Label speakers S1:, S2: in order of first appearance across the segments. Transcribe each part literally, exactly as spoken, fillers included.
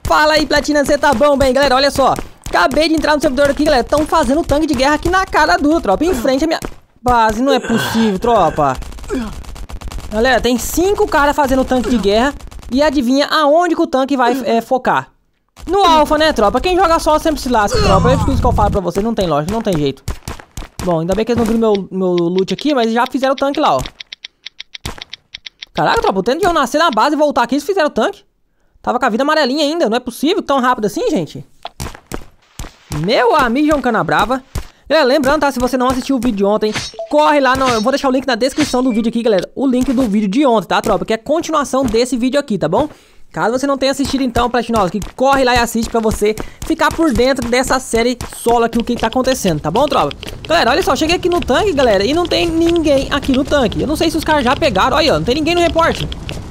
S1: Fala aí, Platina, você tá bom, bem? Galera, olha só. Acabei de entrar no servidor aqui, galera. Estão fazendo tanque de guerra aqui na cara dura, tropa. Em frente à minha base. Não é possível, tropa. Galera, tem cinco caras fazendo tanque de guerra. E adivinha aonde que o tanque vai é, focar? No alfa, né, tropa? Quem joga solo sempre se lasca, tropa. É isso que eu falo pra vocês. Não tem lógica, não tem jeito. Bom, ainda bem que eles não viram meu, meu loot aqui, mas já fizeram o tanque lá, ó. Caraca, tropa, o tanto de eu nascer na base e voltar aqui, eles fizeram o tanque. Tava com a vida amarelinha ainda, não é possível tão rápido assim, gente. Meu amigo João Canabrava. Galera, lembrando, tá, se você não assistiu o vídeo de ontem, corre lá, no, eu vou deixar o link na descrição do vídeo aqui, galera. O link do vídeo de ontem, tá, tropa? Que é a continuação desse vídeo aqui, tá bom? Caso você não tenha assistido então, Platinosa, que corre lá e assiste pra você ficar por dentro dessa série solo aqui, o que tá acontecendo, tá bom, tropa? Galera, olha só, cheguei aqui no tanque, galera, e não tem ninguém aqui no tanque. Eu não sei se os caras já pegaram, olha, ó, não tem ninguém no reporte.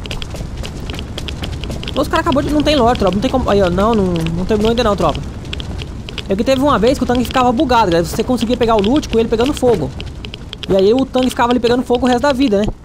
S1: Os caras acabou de... Não tem lore, tropa, não tem como... Aí, ó, não, não, não terminou ainda não, tropa. É que teve uma vez que o tanque ficava bugado, galera. Você conseguia pegar o loot com ele pegando fogo. E aí o tanque ficava ali pegando fogo o resto da vida, né?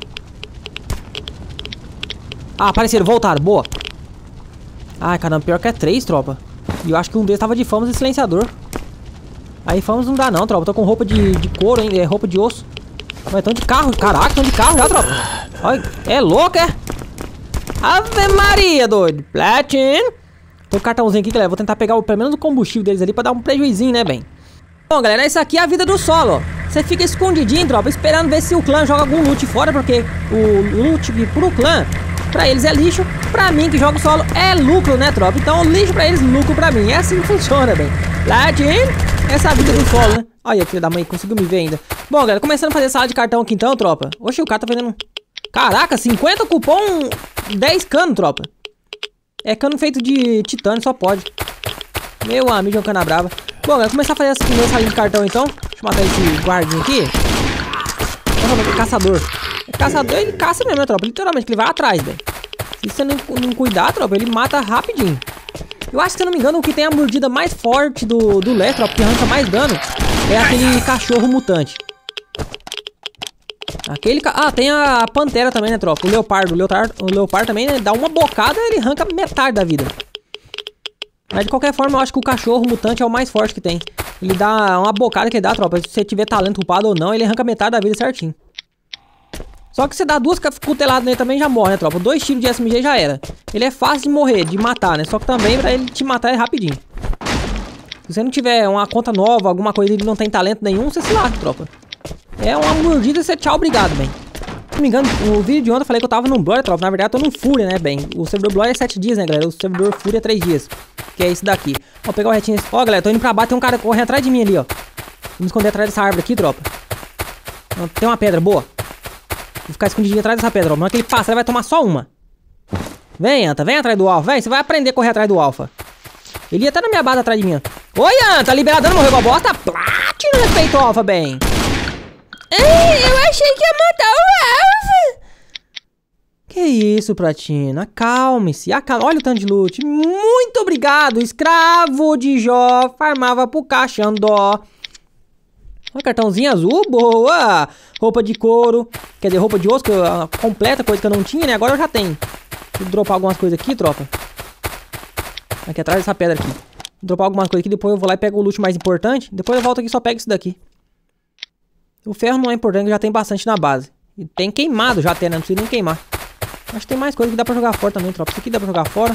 S1: Ah, apareceram, voltaram, boa. Ai, caramba, pior que é três, tropa. E eu acho que um deles tava de Famas e silenciador. Aí Famas não dá não, tropa. Tô com roupa de, de couro, hein? É roupa de osso. Mas tão de carro, caraca, tão de carro já, tropa. Olha, é louco, é? Ave Maria, doido. Platin. Tem um cartãozinho aqui, galera. Vou tentar pegar o, pelo menos o combustível deles ali pra dar um prejuizinho, né, bem? Bom, galera, isso aqui é a vida do solo, ó. Você fica escondidinho, tropa, esperando ver se o clã joga algum loot fora, porque o loot pro clã, pra eles é lixo. Pra mim, que jogo solo, é lucro, né, tropa? Então, lixo pra eles, lucro pra mim. É assim que funciona, bem. Platin. Essa é a vida do solo, né? Olha, filho da mãe, conseguiu me ver ainda. Bom, galera, começando a fazer sala de cartão aqui então, tropa. Oxe, o cara tá fazendo... Caraca, cinquenta cupom, dez cano, tropa. É cano feito de titânio, só pode. Meu amigo João Canabrava. Bom, galera, começar a fazer essa primeira salinha de cartão então. Deixa eu matar esse guardinha aqui. Nossa, é caçador. É caçador, ele caça mesmo, né, tropa? Literalmente, ele vai atrás, velho. Se você não, não cuidar, tropa, ele mata rapidinho. Eu acho que, se eu não me engano, o que tem a mordida mais forte do, do Lé, tropa, que arranca mais dano, é aquele cachorro mutante. Aquele... Ca... Ah, tem a pantera também, né, tropa? O leopardo. O leopardo, o leopardo também, né? Dá uma bocada e ele arranca metade da vida. Mas, de qualquer forma, eu acho que o cachorro mutante é o mais forte que tem. Ele dá uma bocada que ele dá, tropa. Se você tiver talento upado ou não, ele arranca metade da vida certinho. Só que você dá duas cuteladas nele também já morre, né, tropa? Dois tiros de S M G já era. Ele é fácil de morrer, de matar, né? Só que também pra ele te matar é rapidinho. Se você não tiver uma conta nova, alguma coisa, ele não tem talento nenhum, você se lasca, tropa. É uma mordida, você tchau, obrigado, bem. Se não me engano, no vídeo de ontem eu falei que eu tava no Blood, tropa. Na verdade, eu tô no Fúria, né, bem. O servidor Blood é sete dias, né, galera? O servidor Fúria é três dias. Que é esse daqui. Vou pegar o retinho. Ó, galera, tô indo pra baixo, tem um cara correndo atrás de mim ali, ó. Vou me esconder atrás dessa árvore aqui, tropa. Tem uma pedra, boa. Vou ficar escondidinho atrás dessa pedra, ó. Na hora que ele passar, ele vai tomar só uma. Vem, Anta, vem atrás do alfa, vem. Você vai aprender a correr atrás do alfa. Ele ia até na minha base atrás de mim, ó. Oi, Anta, liberado, não morreu com a bosta. Platina, respeito o alfa, bem. Ei, eu achei que ia matar o alfa. Que isso, Platina? Acalme-se. Acalme. Olha o tanto de loot. Muito obrigado. Escravo de Jó. Farmava pro caixão dó. Olha, cartãozinho azul. Boa. Roupa de couro. Quer dizer, roupa de osso. Que eu, completa, coisa que eu não tinha, né? Agora eu já tenho. Vou dropar algumas coisas aqui, tropa. Aqui atrás dessa pedra aqui. Vou dropar algumas coisas aqui. Depois eu vou lá e pego o loot mais importante. Depois eu volto aqui e só pego isso daqui. O ferro não é importante, já tem bastante na base. E tem queimado já até, né? Não precisa nem queimar. Acho que tem mais coisa que dá pra jogar fora também, tropa. Isso aqui dá pra jogar fora.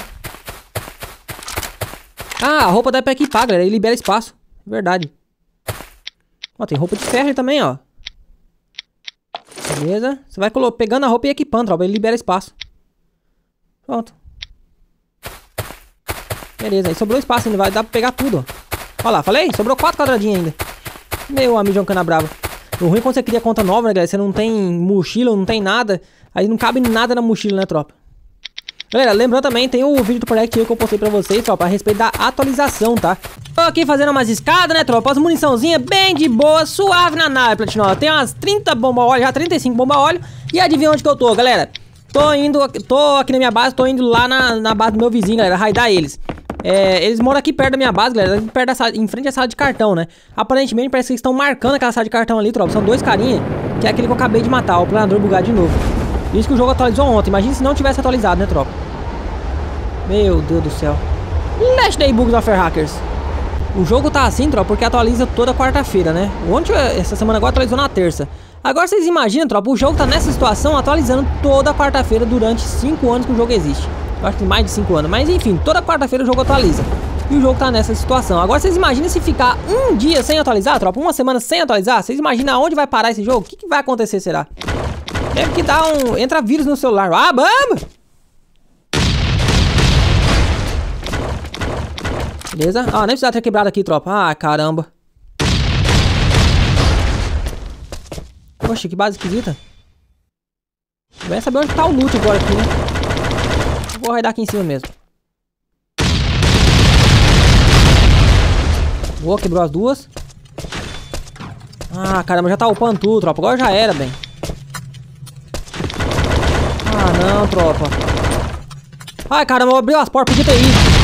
S1: Ah, a roupa dá pra equipar, galera. Ele libera espaço. Verdade. Ó, tem roupa de ferro aí também, ó. Beleza. Você vai pegando a roupa e equipando, tropa. Ele libera espaço. Pronto. Beleza, aí sobrou espaço ainda. Vai dar pra pegar tudo, ó. Olha lá, falei? Sobrou quatro quadradinhos ainda. Meu amigo João Canabrava. O ruim é quando você cria conta nova, né, galera? Você não tem mochila, não tem nada. Aí não cabe nada na mochila, né, tropa? Galera, lembrando também, tem o vídeo do Project que eu postei pra vocês, tropa, a respeito da atualização, tá? Tô aqui fazendo umas escadas, né, tropa? As muniçãozinhas bem de boa, suave na nave, Platinosa. Tem umas trinta bomba óleo, já trinta e cinco bomba óleo. E adivinha onde que eu tô, galera? Tô indo, tô aqui na minha base, tô indo lá na, na base do meu vizinho, galera, raidar eles. É, eles moram aqui perto da minha base, galera, perto da sala, em frente à sala de cartão, né? Aparentemente parece que eles estão marcando aquela sala de cartão ali, tropa. São dois carinha, que é aquele que eu acabei de matar, o planador bugado de novo. Isso que o jogo atualizou ontem, imagina se não tivesse atualizado, né, tropa? Meu Deus do céu. Last Day Bugs of Hackers. O jogo tá assim, tropa, porque atualiza toda quarta-feira, né? Ontem, essa semana agora atualizou na terça. Agora vocês imaginam, tropa, o jogo tá nessa situação atualizando toda quarta-feira durante cinco anos que o jogo existe. Eu acho que mais de cinco anos, mas enfim, toda quarta-feira o jogo atualiza. E o jogo tá nessa situação. Agora vocês imaginam se ficar um dia sem atualizar, tropa, uma semana sem atualizar? Vocês imaginam aonde vai parar esse jogo? O que, que vai acontecer, será? Deve que dá um... entra vírus no celular. Ah, vamos! Beleza? Ah, nem precisava ter quebrado aqui, tropa. Ah, caramba. Poxa, que base esquisita. Vai saber onde tá o loot agora aqui, né? Vou raidar aqui em cima mesmo. Boa, quebrou as duas. Ah, caramba, já tá upando tudo, tropa. Agora já era, bem. Ah, não, tropa. Ai, caramba, abriu as portas, podia ter ido.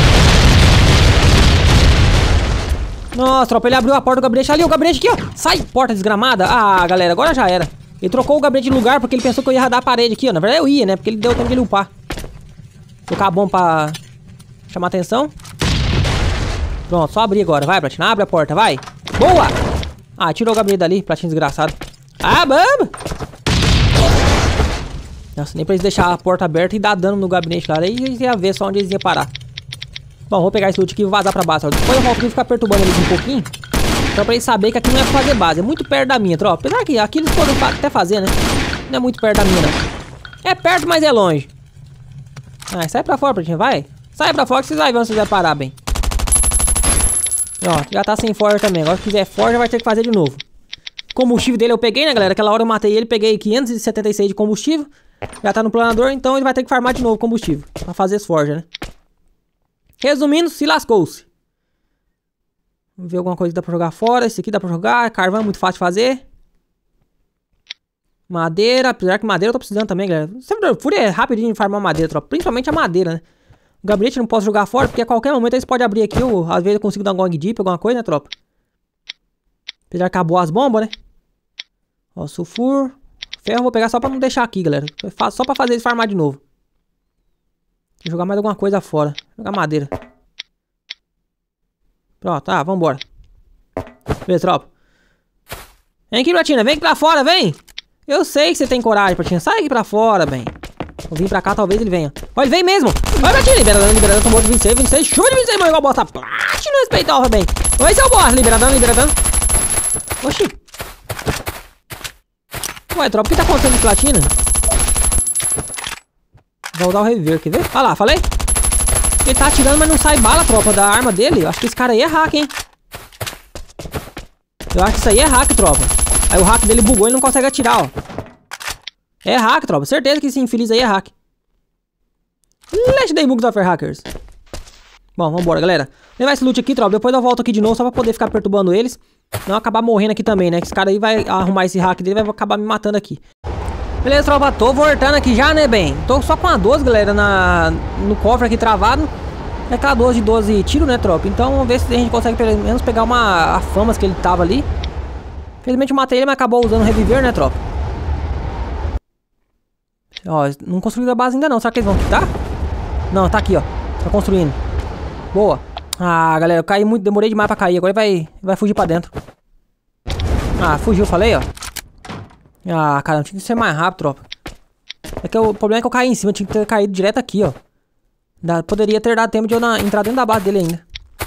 S1: Nossa, tropa, ele abriu a porta do gabinete ali, o gabinete aqui, ó. Sai, porta desgramada. Ah, galera, agora já era. Ele trocou o gabinete de lugar porque ele pensou que eu ia radar a parede aqui, ó. Na verdade eu ia, né? Porque ele deu tempo de ele upar. Colocar a bomba pra chamar atenção. Pronto, só abrir agora. Vai, Platina, abre a porta, vai. Boa! Ah, tirou o gabinete dali, Platina desgraçado. Ah, vamos! Nossa, nem pra eles deixar a porta aberta e dar dano no gabinete lá. Aí eles iam ver só onde eles iam parar. Bom, vou pegar esse loot aqui e vazar pra base. Depois eu volto aqui e ficar perturbando eles um pouquinho. Só pra eles saberem que aqui não é pra fazer base. É muito perto da minha, tropa. Apesar que aqui eles podem até fazer, né? Não é muito perto da minha, não. É perto, mas é longe. Ah, sai pra fora, Platina, vai. Sai pra fora que vocês vão ver onde vocês vão parar, bem. Ó, já tá sem forja também. Agora se quiser forja vai ter que fazer de novo. Combustível dele eu peguei, né, galera? Aquela hora eu matei ele, peguei quinhentos e setenta e seis de combustível. Já tá no planador, então ele vai ter que farmar de novo combustível. Pra fazer as forjas, né? Resumindo, se lascou-se. Vamos ver alguma coisa que dá pra jogar fora. Esse aqui dá pra jogar. Carvão é muito fácil de fazer. Madeira. Apesar que madeira eu tô precisando também, galera. Servidor Fúria é rapidinho de farmar madeira, tropa. Principalmente a madeira, né? O gabinete eu não posso jogar fora, porque a qualquer momento eles podem abrir aqui. Eu, às vezes eu consigo dar um gong deep, alguma coisa, né, tropa? Apesar que acabou as bombas, né? Ó, sulfur. Ferro eu vou pegar só pra não deixar aqui, galera. Só pra fazer eles farmar de novo. Vou jogar mais alguma coisa fora. Jogar madeira. Pronto, tá, vambora. Beleza, tropa. Vem aqui, Platina, vem aqui pra fora, vem. Eu sei que você tem coragem, Platina. Sai aqui pra fora, bem. Vou vir pra cá, talvez ele venha. Olha, ele vem mesmo. Olha, Platina, liberadão, liberadão, tomou de vinte e seis, vinte e seis. Chuva de vinte e seis, mano, igual bosta. Platina, respeitar, bem. Vai ser o boss, liberadão, liberadão. Oxi. Ué, tropa, o que tá acontecendo com Platina? Vou usar o reviver, quer ver? Olha lá, falei? Ele tá atirando, mas não sai bala, tropa, da arma dele. Eu acho que esse cara aí é hack, hein? Eu acho que isso aí é hack, tropa. Aí o hack dele bugou e não consegue atirar, ó. É hack, tropa. Certeza que esse infeliz aí é hack. Last Day Bugs of Hackers. Bom, vambora, galera. Levar esse loot aqui, tropa. Depois eu volto aqui de novo só pra poder ficar perturbando eles. Não acabar morrendo aqui também, né? Que esse cara aí vai arrumar esse hack dele e vai acabar me matando aqui. Beleza, tropa, tô voltando aqui já, né, bem? Tô só com a doze, galera, na, no cofre aqui travado. É aquela doze de doze tiro, né, tropa? Então, vamos ver se a gente consegue pelo menos pegar uma a famas que ele tava ali. Infelizmente eu matei ele, mas acabou usando reviver, né, tropa? Ó, não construíram a base ainda não, será que eles vão quitar? Não, tá aqui, ó. Tá construindo. Boa. Ah, galera, eu caí muito, demorei demais pra cair. Agora vai, vai fugir pra dentro. Ah, fugiu, falei, ó. Ah, cara, tinha que ser mais rápido, tropa. É que o problema é que eu caí em cima, tinha que ter caído direto aqui, ó. Da, poderia ter dado tempo de eu na, entrar dentro da base dele ainda.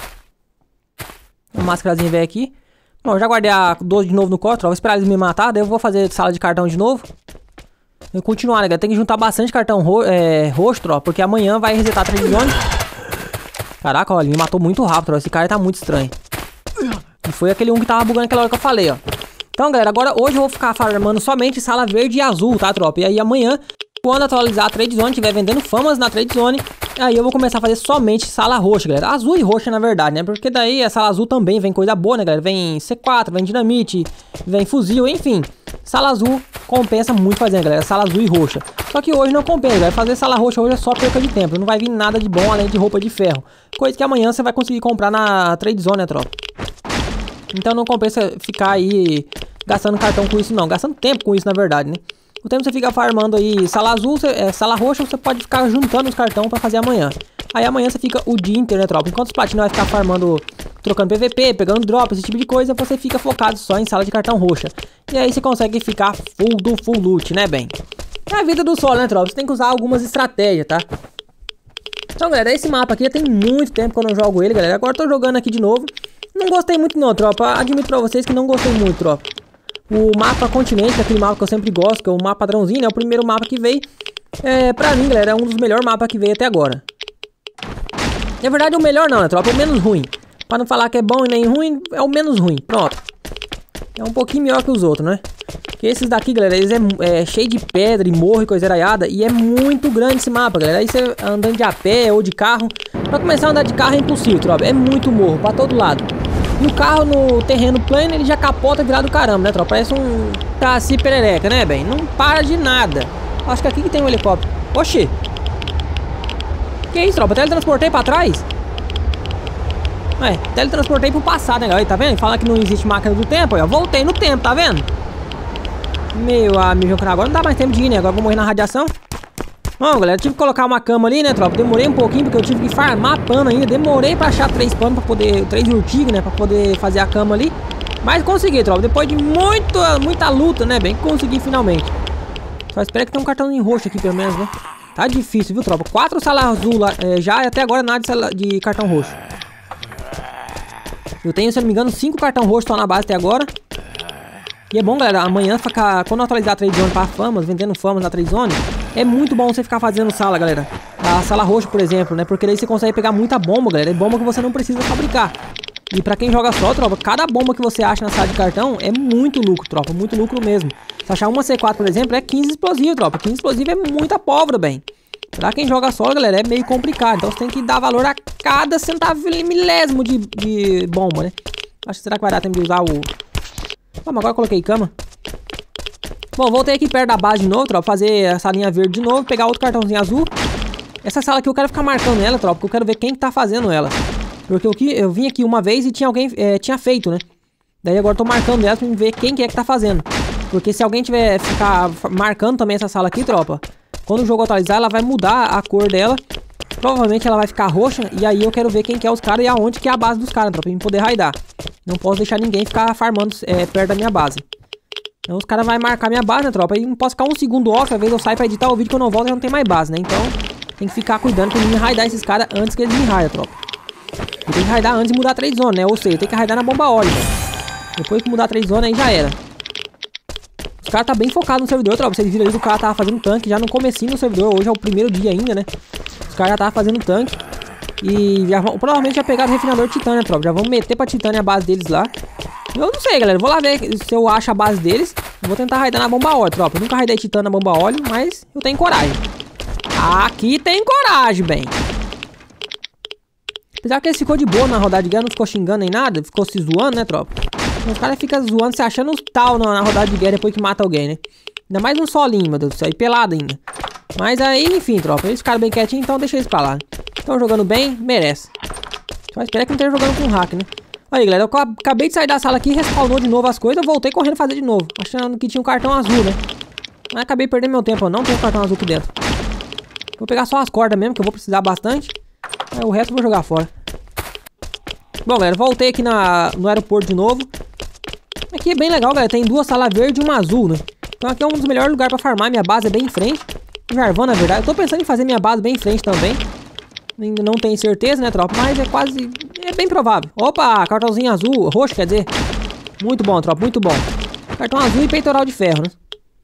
S1: Uma máscarazinha velha aqui. Bom, eu já guardei a doze de novo no cofre, ó. Vou esperar eles me matar, daí eu vou fazer sala de cartão de novo. E continuar, né, galera? Tem que juntar bastante cartão ro é, roxo, tropa, porque amanhã vai resetar a trade zone. Caraca, ó, ele me matou muito rápido, tropa. Esse cara tá muito estranho. E foi aquele um que tava bugando aquela hora que eu falei, ó. Então, galera, agora hoje eu vou ficar farmando somente sala verde e azul, tá, tropa? E aí amanhã, quando atualizar a Trade Zone, tiver vendendo famas na Trade Zone, aí eu vou começar a fazer somente sala roxa, galera. Azul e roxa, na verdade, né? Porque daí a sala azul também vem coisa boa, né, galera? Vem C quatro, vem dinamite, vem fuzil, enfim. Sala azul compensa muito fazer, né, galera? Sala azul e roxa. Só que hoje não compensa, galera. Fazer sala roxa hoje é só perca de tempo. Não vai vir nada de bom além de roupa de ferro. Coisa que amanhã você vai conseguir comprar na Trade Zone, né, tropa? Então não compensa ficar aí gastando cartão com isso, não. Gastando tempo com isso, na verdade, né? O tempo você fica farmando aí sala azul, você, é, sala roxa, você pode ficar juntando os cartões pra fazer amanhã. Aí amanhã você fica o dia inteiro, né, tropa? Enquanto os platinos vai ficar farmando, trocando P V P, pegando drop, esse tipo de coisa, você fica focado só em sala de cartão roxa. E aí você consegue ficar full do full loot, né, bem? É a vida do solo, né, tropa? Você tem que usar algumas estratégias, tá? Então, galera, esse mapa aqui já tem muito tempo que eu não jogo ele, galera. Agora eu tô jogando aqui de novo. Não gostei muito não, tropa. Admito pra vocês que não gostei muito, tropa. O mapa continente, aquele mapa que eu sempre gosto, que é o mapa padrãozinho, né? O primeiro mapa que veio. É, pra mim, galera, é um dos melhores mapas que veio até agora. Na verdade, o melhor não, né, tropa? O menos ruim. Pra não falar que é bom e nem ruim, é o menos ruim. Pronto. É um pouquinho melhor que os outros, né? Porque esses daqui, galera, eles é, é cheio de pedra e morro e coisa araiada. E é muito grande esse mapa, galera. Aí você andando de a pé ou de carro. Pra começar a andar de carro é impossível, tropa. É muito morro, pra todo lado. E o carro no terreno plano, ele já capota virado do caramba, né, tropa? Parece um Taci perereca, né, bem? Não para de nada. Acho que aqui que tem um helicóptero. Oxi. Que isso, tropa? Teletransportei pra trás? É, teletransportei pro passado, né, galera? Tá vendo? Fala que não existe máquina do tempo. Eu voltei no tempo, tá vendo? Meu amigo, agora não dá mais tempo de ir, né? Agora eu vou morrer na radiação. Bom, galera, tive que colocar uma cama ali, né, tropa? Demorei um pouquinho porque eu tive que farmar pano ainda. Demorei pra achar três panos pra poder... Três urtigos, né? Pra poder fazer a cama ali. Mas consegui, tropa. Depois de muito, muita luta, né, bem? Consegui finalmente. Só espero que tenha um cartãozinho roxo aqui, pelo menos, né? Tá difícil, viu, tropa? Quatro salas azul lá, é, já e até agora nada de, sala, de cartão roxo. Eu tenho, se eu não me engano, cinco cartão roxo só na base até agora. E é bom, galera, amanhã, ficar, quando eu atualizar a Trade Zone para famas, vendendo famas na Trade Zone, é muito bom você ficar fazendo sala, galera. A sala roxa, por exemplo, né? Porque daí você consegue pegar muita bomba, galera. É bomba que você não precisa fabricar. E pra quem joga só, tropa, cada bomba que você acha na sala de cartão é muito lucro, tropa. Muito lucro mesmo. Se achar uma C quatro, por exemplo, é quinze explosivos, tropa. quinze explosivos é muita pólvora, bem. Pra quem joga solo, galera, é meio complicado. Então você tem que dar valor a cada centavo milésimo de, de bomba, né? Acho que será que vai dar tempo de usar o... Vamos, agora eu coloquei cama. Bom, voltei aqui perto da base de novo, tropa. Fazer a salinha verde de novo. Pegar outro cartãozinho azul. Essa sala aqui eu quero ficar marcando ela, tropa. Porque eu quero ver quem que tá fazendo ela. Porque eu, eu vim aqui uma vez e tinha alguém é, tinha feito, né? Daí agora eu tô marcando ela pra ver quem que é que tá fazendo. Porque se alguém tiver ficar marcando também essa sala aqui, tropa, quando o jogo atualizar, ela vai mudar a cor dela. Provavelmente ela vai ficar roxa. E aí eu quero ver quem que é os caras e aonde que é a base dos caras, tropa, pra eu poder raidar. Não posso deixar ninguém ficar farmando é, perto da minha base. Então os caras vão marcar minha base, né, tropa? E não posso ficar um segundo off, às vezes eu saio pra editar o vídeo que eu não volto e já não tem mais base, né? Então tem que ficar cuidando pra me raidar esses caras antes que eles me raidam, tropa. Eu tenho que raidar antes de mudar a trade zone, né? Ou seja, tem que raidar na bomba óleo. Depois que mudar a trade zone aí já era. Os caras tá bem focados no servidor, tropa. Vocês viram ali que o cara tava fazendo tanque já no comecinho do servidor. Hoje é o primeiro dia ainda, né? Os caras já tava fazendo tanque. E já vão, provavelmente já pegaram o refinador de titânio, né, tropa? Já vão meter pra titânio a base deles lá. Eu não sei, galera. Vou lá ver se eu acho a base deles. Eu vou tentar raidar na bomba óleo, tropa. Eu nunca raidei titânio na bomba óleo, mas eu tenho coragem. Aqui tem coragem, bem. Apesar que ele ficou de boa na rodada de guerra, não ficou xingando nem nada. Ficou se zoando, né, tropa? Os caras ficam zoando, se achando os tal na, na rodada de guerra depois que mata alguém, né? Ainda mais um solinho, meu Deus do céu. E pelado ainda. Mas aí, enfim, tropa. Eles ficaram bem quietinhos, então deixa eles pra lá. Estão jogando bem, merece. Só espero que não esteja jogando com hack, né? Aí, galera, eu acabei de sair da sala aqui, respawnou de novo as coisas. Eu voltei correndo fazer de novo, achando que tinha um cartão azul, né? Mas acabei perdendo meu tempo. Eu não tenho cartão azul aqui dentro. Vou pegar só as cordas mesmo, que eu vou precisar bastante. Aí o resto eu vou jogar fora. Bom, galera, voltei aqui na, no aeroporto de novo. Aqui é bem legal, galera. Tem duas salas verdes e uma azul, né? Então aqui é um dos melhores lugares pra farmar. Minha base é bem em frente. Jarvan, na verdade. Eu tô pensando em fazer minha base bem em frente também. Ainda não tenho certeza, né, tropa? Mas é quase... É bem provável. Opa, cartãozinho azul. Roxo, quer dizer. Muito bom, tropa. Muito bom. Cartão azul e peitoral de ferro, né?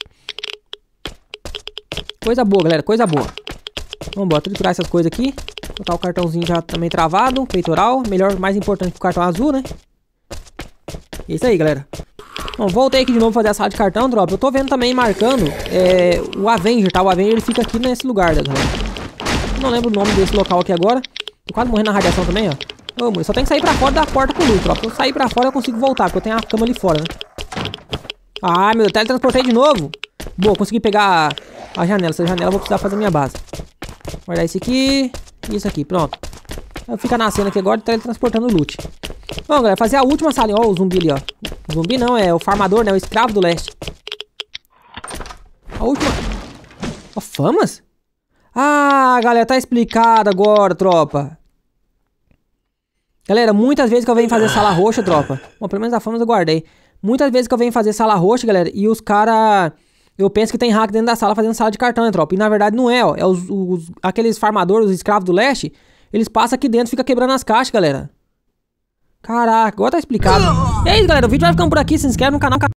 S1: Coisa boa, galera. Coisa boa. Vamos embora. Triturar essas coisas aqui. Botar o cartãozinho já também travado. Peitoral. Melhor, mais importante que o cartão azul, né? Isso aí, galera. Bom, voltei aqui de novo fazer a sala de cartão, tropa. Eu tô vendo também marcando é, o Avenger, tá? O Avenger ele fica aqui nesse lugar, né, galera? Não lembro o nome desse local aqui agora. Tô quase morrendo na radiação também, ó. Ô, só tem que sair pra fora da porta com luz, tropa. Se eu sair pra fora eu consigo voltar, porque eu tenho a cama ali fora, né? Ah, meu Deus, teletransportei de novo. Boa, consegui pegar a janela. Essa janela eu vou precisar fazer minha base. Guardar isso aqui e isso aqui, pronto. Fica nascendo aqui agora e teletransportando o loot. Bom, galera, fazer a última salinha. Ó, o zumbi ali, ó. O zumbi não, é o farmador, né? O escravo do leste. A última... Ó, famas? Ah, galera, tá explicado agora, tropa. Galera, muitas vezes que eu venho fazer sala roxa, tropa. Bom, pelo menos a fama eu guardei. Muitas vezes que eu venho fazer sala roxa, galera, e os caras... Eu penso que tem hack dentro da sala fazendo sala de cartão, né, tropa? E na verdade não é, ó. É os, os, aqueles farmadores, os escravos do leste. Eles passam aqui dentro e ficam quebrando as caixas, galera. Caraca, agora tá explicado. E é isso, galera. O vídeo vai ficando por aqui. Se inscreve no canal.